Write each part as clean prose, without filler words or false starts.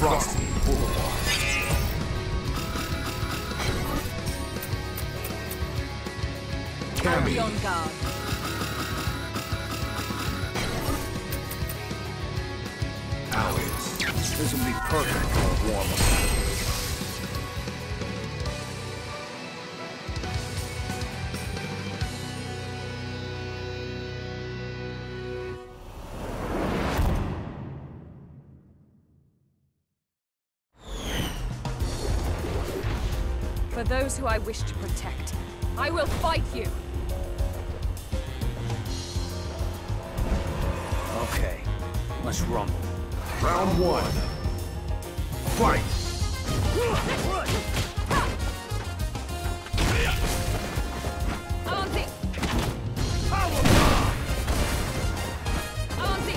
Frosty Boulevard. I'll be on guard. Alex, this will be perfect for a warm-up. For those who I wish to protect, I will fight you! Okay, let's rumble. Round one. Fight! Auntie! Auntie!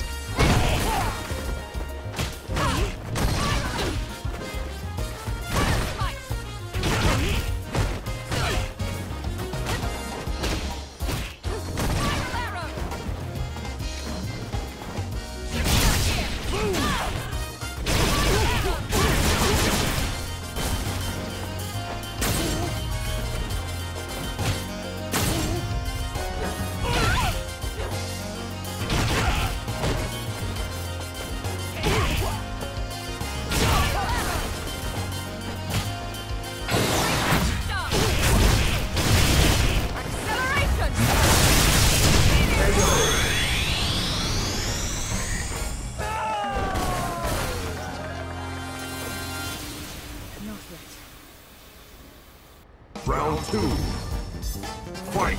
Round two. Fight!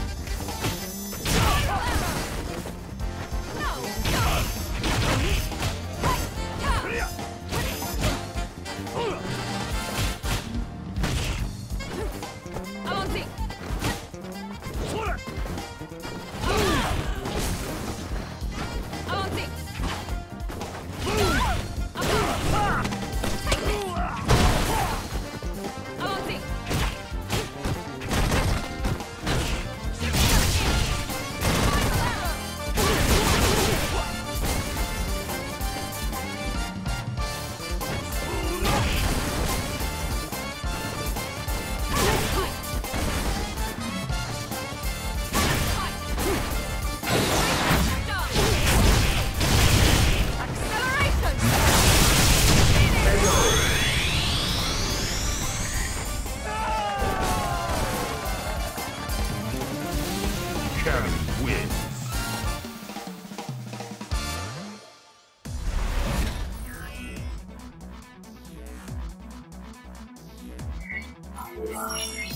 Cammy wins.